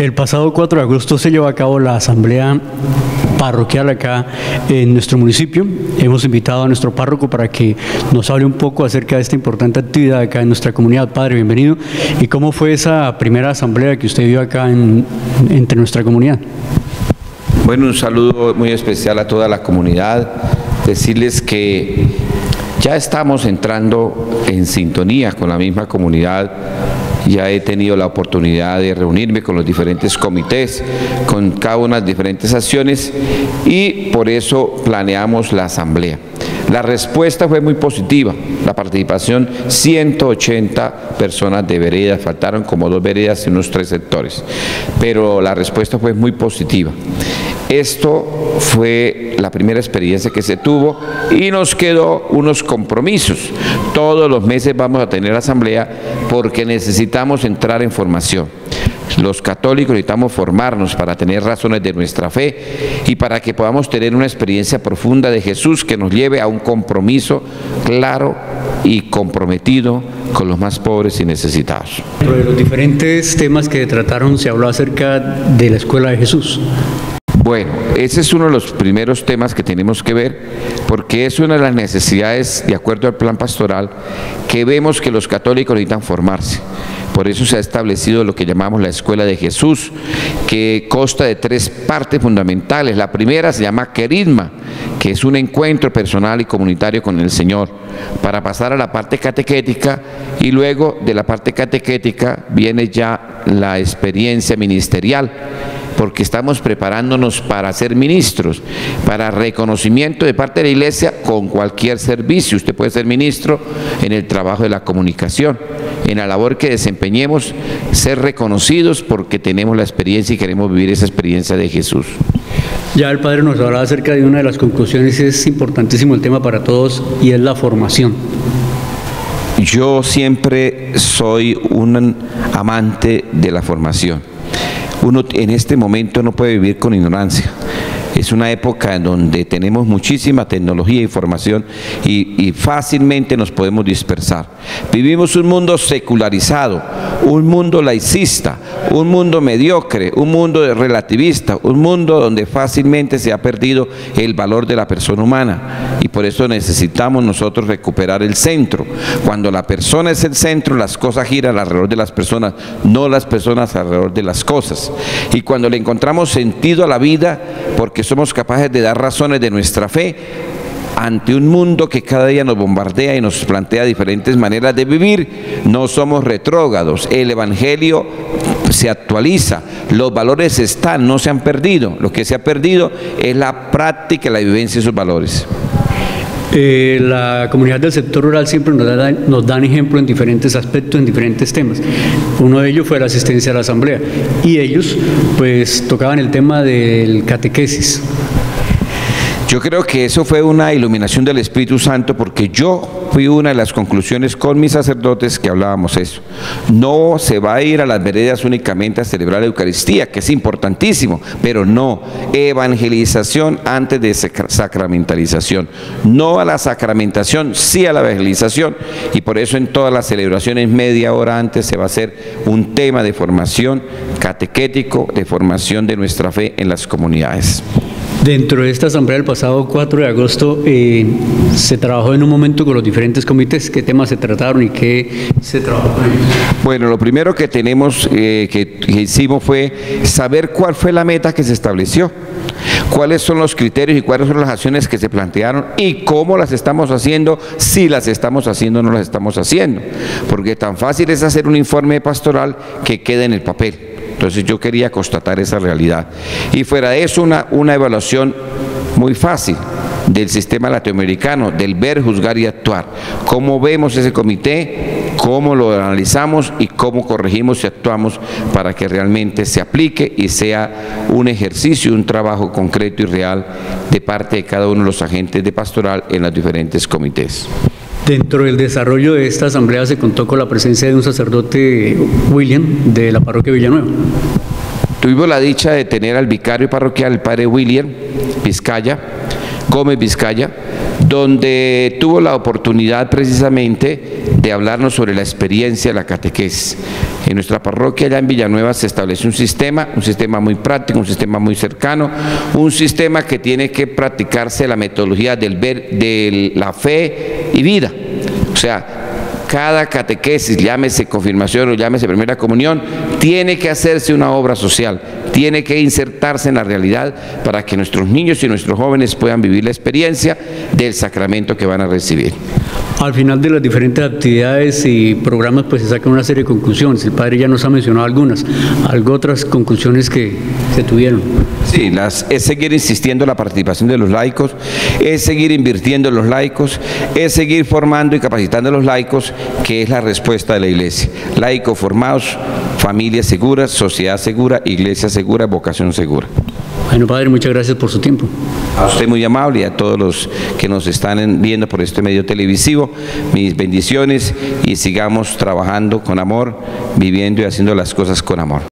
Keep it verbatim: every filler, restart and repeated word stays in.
El pasado cuatro de agosto se llevó a cabo la asamblea parroquial acá en nuestro municipio. Hemos invitado a nuestro párroco para que nos hable un poco acerca de esta importante actividad acá en nuestra comunidad. Padre, bienvenido. ¿Y cómo fue esa primera asamblea que usted vio acá en, entre nuestra comunidad? Bueno, un saludo muy especial a toda la comunidad. Decirles que ya estamos entrando en sintonía con la misma comunidad. Ya he tenido la oportunidad de reunirme con los diferentes comités, con cada una de las diferentes acciones, y por eso planeamos la asamblea. La respuesta fue muy positiva, la participación, ciento ochenta personas de veredas, faltaron como dos veredas y unos tres sectores, pero la respuesta fue muy positiva. Esto fue la primera experiencia que se tuvo y nos quedó unos compromisos. Todos los meses vamos a tener asamblea porque necesitamos entrar en formación. Los católicos necesitamos formarnos para tener razones de nuestra fe y para que podamos tener una experiencia profunda de Jesús que nos lleve a un compromiso claro y comprometido con los más pobres y necesitados. Dentro de los diferentes temas que trataron se habló acerca de la Escuela de Jesús. Bueno, ese es uno de los primeros temas que tenemos que ver, porque es una de las necesidades, de acuerdo al plan pastoral, que vemos que los católicos necesitan formarse. Por eso se ha establecido lo que llamamos la Escuela de Jesús, que consta de tres partes fundamentales. La primera se llama Querisma, que es un encuentro personal y comunitario con el Señor, para pasar a la parte catequética, y luego de la parte catequética viene ya la experiencia ministerial, porque estamos preparándonos para ser ministros, para reconocimiento de parte de la Iglesia con cualquier servicio. Usted puede ser ministro en el trabajo de la comunicación, en la labor que desempeñemos, ser reconocidos porque tenemos la experiencia y queremos vivir esa experiencia de Jesús. Ya el Padre nos hablaba acerca de una de las conclusiones, es importantísimo el tema para todos, y es la formación. Yo siempre soy un amante de la formación. Uno en este momento no puede vivir con ignorancia. Es una época en donde tenemos muchísima tecnología e información y, y fácilmente nos podemos dispersar. Vivimos un mundo secularizado, un mundo laicista, un mundo mediocre, un mundo relativista, un mundo donde fácilmente se ha perdido el valor de la persona humana, y por eso necesitamos nosotros recuperar el centro. Cuando la persona es el centro, las cosas giran alrededor de las personas, no las personas alrededor de las cosas. Y cuando le encontramos sentido a la vida, porque somos capaces de dar razones de nuestra fe ante un mundo que cada día nos bombardea y nos plantea diferentes maneras de vivir, no somos retrógrados. El Evangelio se actualiza, los valores están, no se han perdido. Lo que se ha perdido es la práctica y la vivencia de esos valores. Eh, la comunidad del sector rural siempre nos, da, nos dan ejemplo en diferentes aspectos, en diferentes temas. Uno de ellos fue la asistencia a la asamblea, y ellos pues tocaban el tema del catequesis. Yo creo que eso fue una iluminación del Espíritu Santo, porque yo fui una de las conclusiones con mis sacerdotes que hablábamos eso. No se va a ir a las veredas únicamente a celebrar la Eucaristía, que es importantísimo, pero no, evangelización antes de sacramentalización. No a la sacramentación, sí a la evangelización, y por eso en todas las celebraciones media hora antes se va a hacer un tema de formación catequético, de formación de nuestra fe en las comunidades. Dentro de esta asamblea del pasado cuatro de agosto eh, se trabajó en un momento con los diferentes comités. ¿Qué temas se trataron y qué se trabajó con ellos? Bueno, lo primero que tenemos, eh, que, que hicimos fue saber cuál fue la meta que se estableció, cuáles son los criterios y cuáles son las acciones que se plantearon y cómo las estamos haciendo, si las estamos haciendo o no las estamos haciendo, porque tan fácil es hacer un informe pastoral que quede en el papel. Entonces yo quería constatar esa realidad. Y fuera de eso, una, una evaluación muy fácil del sistema latinoamericano, del ver, juzgar y actuar. Cómo vemos ese comité, cómo lo analizamos y cómo corregimos y actuamos para que realmente se aplique y sea un ejercicio, un trabajo concreto y real de parte de cada uno de los agentes de pastoral en los diferentes comités. Dentro del desarrollo de esta asamblea se contó con la presencia de un sacerdote, William, de la parroquia Villanueva. Tuvimos la dicha de tener al vicario parroquial, el padre William Vizcaya, Gómez Vizcaya, donde tuvo la oportunidad precisamente de hablarnos sobre la experiencia de la catequesis. En nuestra parroquia allá en Villanueva se estableció un sistema, un sistema muy práctico, un sistema muy cercano, un sistema que tiene que practicarse la metodología del ver, de la fe y vida. O sea, cada catequesis, llámese confirmación o llámese primera comunión, tiene que hacerse una obra social, tiene que insertarse en la realidad para que nuestros niños y nuestros jóvenes puedan vivir la experiencia del sacramento que van a recibir. Al final de las diferentes actividades y programas pues se sacan una serie de conclusiones. El padre ya nos ha mencionado algunas, algo otras conclusiones que se tuvieron. Sí, las, es seguir insistiendo en la participación de los laicos, es seguir invirtiendo en los laicos, es seguir formando y capacitando a los laicos, que es la respuesta de la Iglesia. Laicos formados, familias seguras, sociedad segura, iglesia segura, vocación segura. Bueno, padre, muchas gracias por su tiempo. A usted muy amable y a todos los que nos están viendo por este medio televisivo, mis bendiciones y sigamos trabajando con amor, viviendo y haciendo las cosas con amor.